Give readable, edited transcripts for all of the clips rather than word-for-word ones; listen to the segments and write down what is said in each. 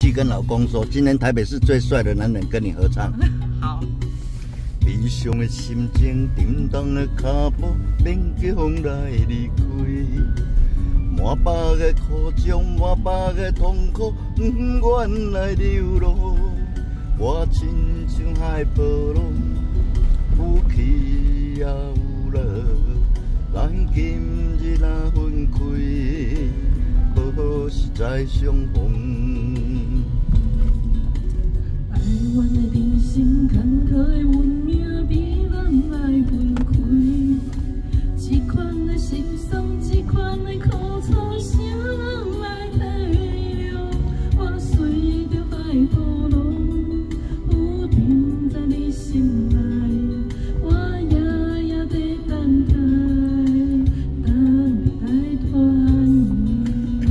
去跟老公说，今天台北市最帅的男人跟你合唱。 好。 悲伤的心情，沉重的脚步，免叫风来离开。满腹的苦衷，满腹的痛苦，不愿来流露。我亲像海波浪，有起也有落。咱今日若分开，好好是再相逢。 爱阮的人生坎坷的运命，比人来分开。这款的心酸，这款的苦楚，谁人来体谅？我随着海波浪，浮沉在你心内。我夜夜在等待，等你来团圆。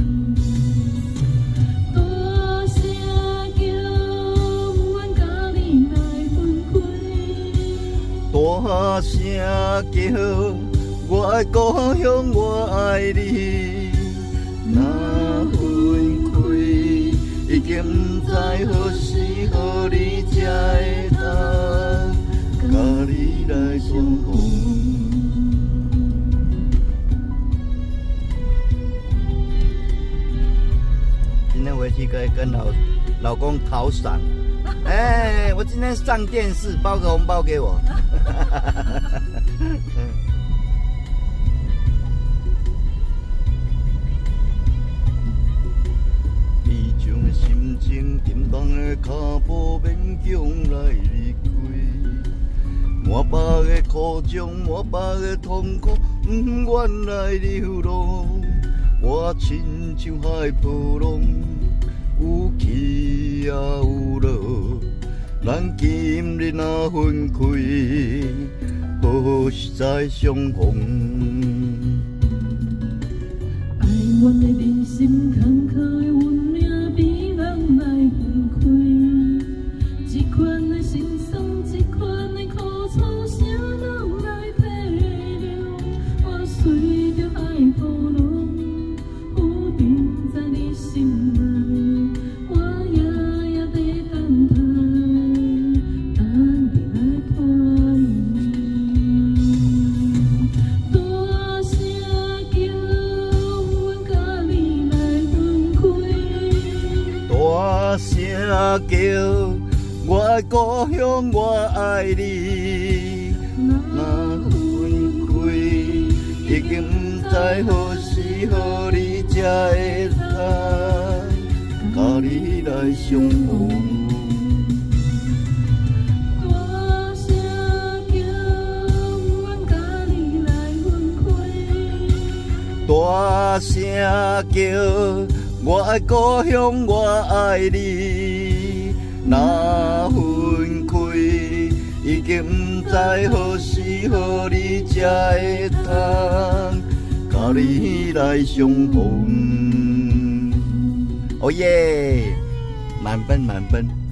大声叫，阮甲你来分开。 大声叫。我的故乡，我爱你。若分开，已经不知何时何日才会当甲你来相逢。今天回去可以跟老公讨赏。哎，我今天上电视，包个红包给我。心情沉重的脚步，勉强来离开。满腹的苦衷，满腹的痛苦，不愿来流露。我亲像海波浪，有起也有落。咱今日若分开，好好是再相逢。 爱阮的人生坎坷的运命，比人来分开。这款的心酸，这款的苦楚，谁人来体谅？我随着海波浪，浮沉在你心内。我夜夜在等待，等你来团圆。大声叫。 大声叫，我的故乡，我爱你。若分开，已经不知何时何日才会当甲你来相逢。 大声叫，阮甲你来分开。 大声叫。我的故乡，我爱你。若分开，已经不知何时何日才会当甲你来相逢。哦耶，满分满分。